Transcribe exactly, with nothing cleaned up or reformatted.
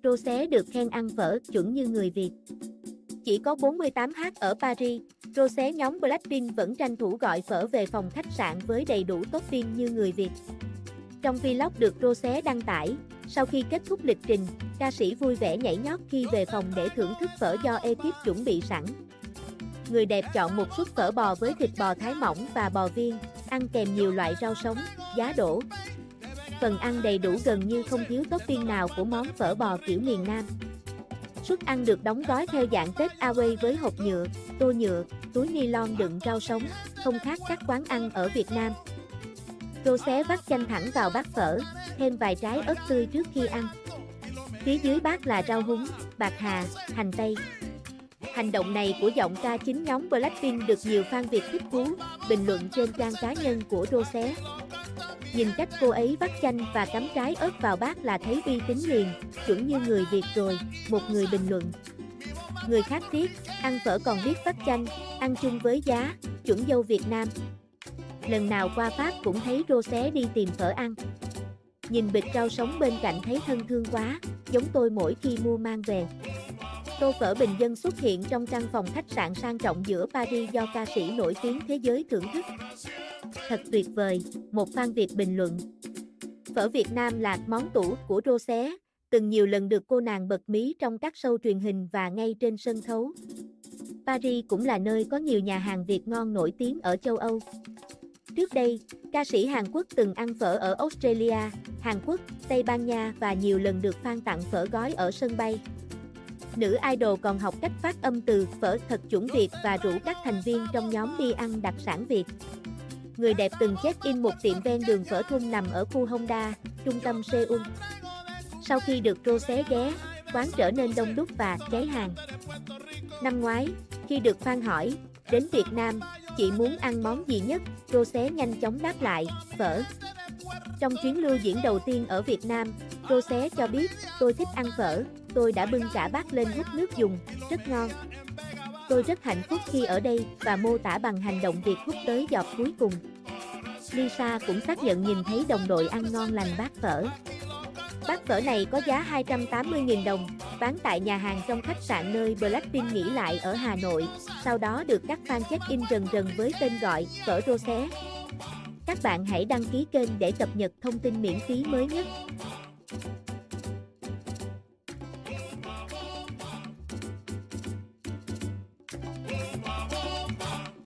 Rose được khen ăn phở chuẩn như người Việt. Chỉ có bốn mươi tám h ở Paris, Rose nhóm Blackpink vẫn tranh thủ gọi phở về phòng khách sạn với đầy đủ topping như người Việt. Trong vlog được Rose đăng tải, sau khi kết thúc lịch trình, ca sĩ vui vẻ nhảy nhót khi về phòng để thưởng thức phở do ekip chuẩn bị sẵn. Người đẹp chọn một suất phở bò với thịt bò thái mỏng và bò viên, ăn kèm nhiều loại rau sống, giá đỗ. Phần ăn đầy đủ gần như không thiếu topping nào của món phở bò kiểu miền Nam. Suất ăn được đóng gói theo dạng take away với hộp nhựa, tô nhựa, túi ni-lon đựng rau sống, không khác các quán ăn ở Việt Nam. Rose vắt chanh thẳng vào bát phở, thêm vài trái ớt tươi trước khi ăn. Phía dưới bát là rau húng, bạc hà, hành tây. Hành động này của giọng ca chính nhóm Blackpink được nhiều fan Việt thích thú, bình luận trên trang cá nhân của Rose. Nhìn cách cô ấy vắt chanh và cắm trái ớt vào bát là thấy uy tín liền, chuẩn như người Việt rồi, một người bình luận. Người khác viết, ăn phở còn biết vắt chanh, ăn chung với giá, chuẩn dâu Việt Nam. Lần nào qua Pháp cũng thấy Rose đi tìm phở ăn. Nhìn bịch rau sống bên cạnh thấy thân thương quá, giống tôi mỗi khi mua mang về. Tô phở bình dân xuất hiện trong căn phòng khách sạn sang trọng giữa Paris do ca sĩ nổi tiếng thế giới thưởng thức. Thật tuyệt vời, một fan Việt bình luận. Phở Việt Nam là món tủ của Rose, từng nhiều lần được cô nàng bật mí trong các show truyền hình và ngay trên sân khấu. Paris cũng là nơi có nhiều nhà hàng Việt ngon nổi tiếng ở châu Âu. Trước đây, ca sĩ Hàn Quốc từng ăn phở ở Australia, Hàn Quốc, Tây Ban Nha và nhiều lần được fan tặng phở gói ở sân bay. Nữ idol còn học cách phát âm từ phở thật chuẩn Việt và rủ các thành viên trong nhóm đi ăn đặc sản Việt. Người đẹp từng check-in một tiệm ven đường phở thun nằm ở khu Hongda, trung tâm Seoul. Sau khi được Rose ghé, quán trở nên đông đúc và cháy hàng. Năm ngoái, khi được fan hỏi, đến Việt Nam, chị muốn ăn món gì nhất, Rose nhanh chóng đáp lại, phở. Trong chuyến lưu diễn đầu tiên ở Việt Nam, Rose cho biết, tôi thích ăn phở, tôi đã bưng cả bát lên húp nước dùng, rất ngon. Tôi rất hạnh phúc khi ở đây và mô tả bằng hành động việc húp tới giọt cuối cùng. Lisa cũng xác nhận nhìn thấy đồng đội ăn ngon lành bát phở. Bát phở này có giá hai trăm tám mươi nghìn đồng, bán tại nhà hàng trong khách sạn nơi Blackpink nghỉ lại ở Hà Nội, sau đó được các fan check-in rần rần với tên gọi phở Rose. Các bạn hãy đăng ký kênh để cập nhật thông tin miễn phí mới nhất.